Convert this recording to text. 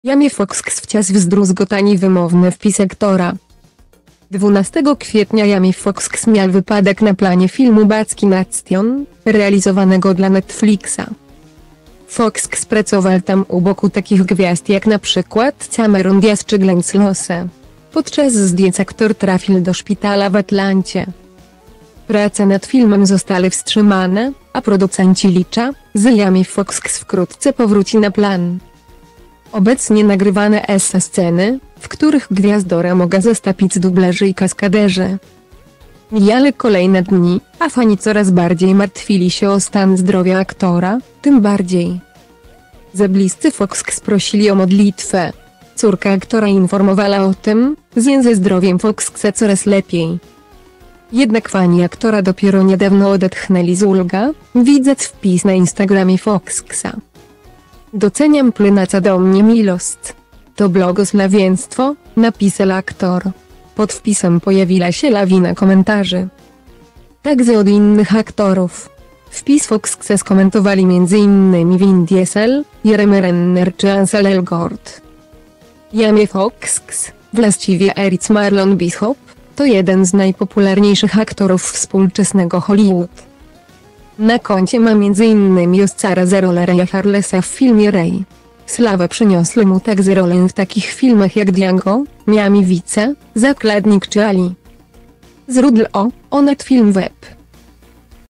Jamie Foxx wciąż zdruzgotani wymowny wpis aktora. 12 kwietnia Jamie Foxx miał wypadek na planie filmu Backi Nation, realizowanego dla Netflixa. Foxx pracował tam u boku takich gwiazd jak na przykład Cameron Diaz czy Glenn Close. Podczas zdjęć aktor trafił do szpitala w Atlancie. Prace nad filmem zostały wstrzymane, a producenci liczą, że Jamie Foxx wkrótce powróci na plan. Obecnie nagrywane są sceny, w których gwiazdora mogła zastąpić dublerzy i kaskaderzy. Mijały kolejne dni, a fani coraz bardziej martwili się o stan zdrowia aktora, tym bardziej, że bliscy Foxx prosili o modlitwę. Córka aktora informowała o tym, że ze zdrowiem Foxxa coraz lepiej. Jednak fani aktora dopiero niedawno odetchnęli z ulga, widząc wpis na Instagramie Foxxa. Doceniam płynaca do mnie miłość. To błogosławieństwo, napisał aktor. Pod wpisem pojawiła się lawina komentarzy. Także od innych aktorów. Wpis Foxxa skomentowali m.in. Vin Diesel, Jeremy Renner czy Ansel Elgort. Jamie Foxx, właściwie Eric Marlon Bishop, to jeden z najpopularniejszych aktorów współczesnego Hollywood. Na koncie ma m.in. Oscara za rolę Raya Harlesa w filmie Ray. Sławę przyniosły mu także role w takich filmach jak Django, Miami Vice, Zakładnik czy Ali. Źródło: Onet Film Web.